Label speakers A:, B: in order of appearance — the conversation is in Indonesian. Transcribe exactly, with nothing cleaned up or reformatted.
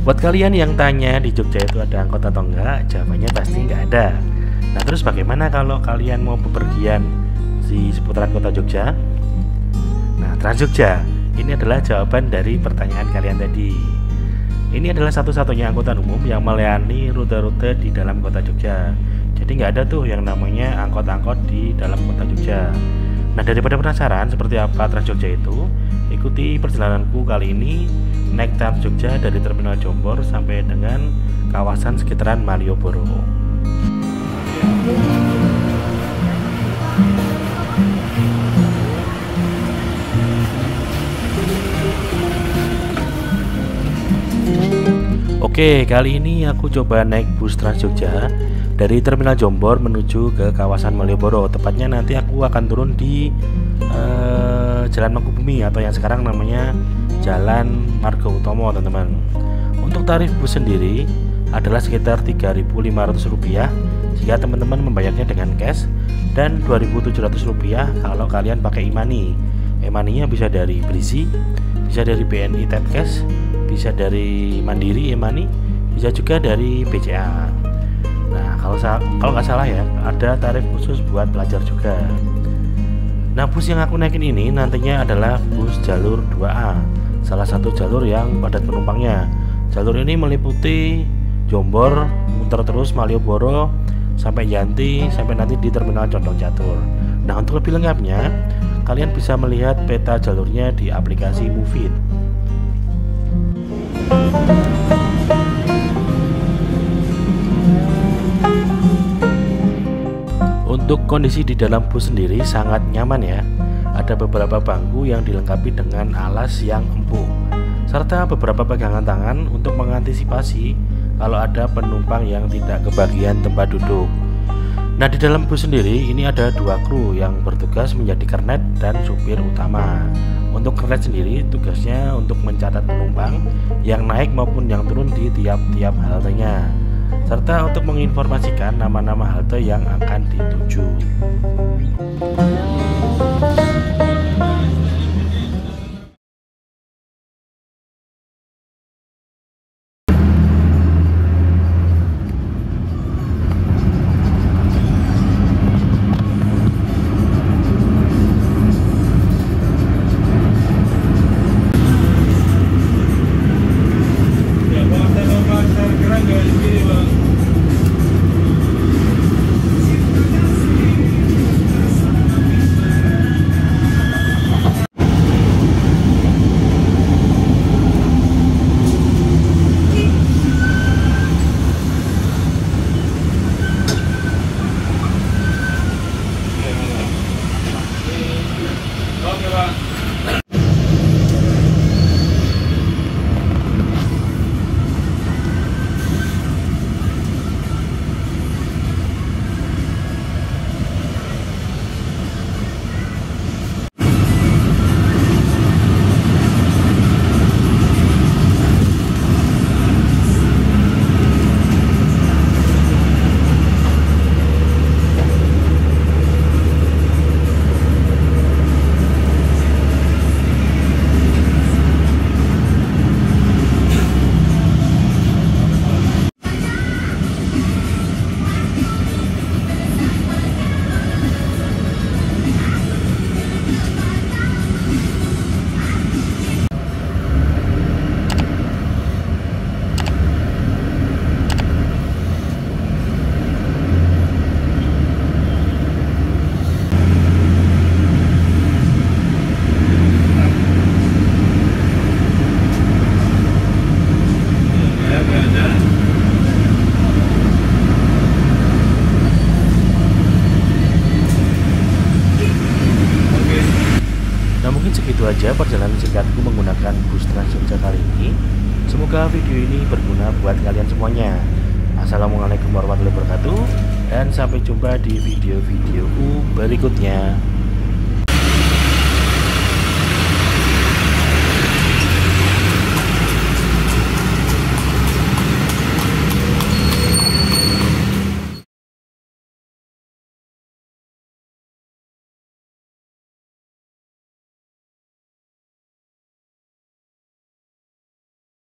A: Buat kalian yang tanya di Jogja itu ada angkot atau enggak, jawabannya pasti nggak ada. Nah terus bagaimana kalau kalian mau bepergian di seputaran kota Jogja? Nah, Trans Jogja ini adalah jawaban dari pertanyaan kalian tadi. Ini adalah satu-satunya angkutan umum yang melayani rute-rute di dalam kota Jogja. Jadi nggak ada tuh yang namanya angkot-angkot di dalam kota Jogja. Nah, daripada penasaran seperti apa Trans Jogja itu, ikuti perjalananku kali ini naik Trans Jogja dari Terminal Jombor sampai dengan kawasan sekitaran Malioboro. Oke, kali ini aku coba naik bus Trans Jogja dari Terminal Jombor menuju ke kawasan Malioboro. Tepatnya nanti aku akan turun di uh, Jalan Mangkubumi atau yang sekarang namanya Jalan Margo Utomo, teman-teman. Untuk tarif bus sendiri adalah sekitar tiga ribu lima ratus rupiah jika teman-teman membayarnya dengan cash, dan dua ribu tujuh ratus rupiah kalau kalian pakai e-money. E-money-nya bisa dari Brizi, bisa dari B N I Tap Cash, bisa dari Mandiri e-money, bisa juga dari B C A. Nah, kalau kalau nggak salah ya, ada tarif khusus buat pelajar juga. Nah, bus yang aku naikin ini nantinya adalah bus jalur dua A, salah satu jalur yang padat penumpangnya. Jalur ini meliputi Jombor, muter terus Malioboro sampai Yanti, sampai nanti di Terminal Condong Catur. Nah, untuk lebih lengkapnya, kalian bisa melihat peta jalurnya di aplikasi Mufit. Untuk kondisi di dalam bus sendiri sangat nyaman ya. Ada beberapa bangku yang dilengkapi dengan alas yang empuk, serta beberapa pegangan tangan untuk mengantisipasi kalau ada penumpang yang tidak kebagian tempat duduk. Nah, di dalam bus sendiri ini ada dua kru yang bertugas menjadi kernet dan supir utama. Untuk kernet sendiri tugasnya untuk mencatat penumpang yang naik maupun yang turun di tiap-tiap haltenya, serta untuk menginformasikan nama-nama halte yang akan dituju. Itu aja perjalanan singkatku menggunakan bus Trans Jogja kali ini. Semoga video ini berguna buat kalian semuanya. Assalamualaikum warahmatullahi wabarakatuh, dan sampai jumpa di video-videoku berikutnya.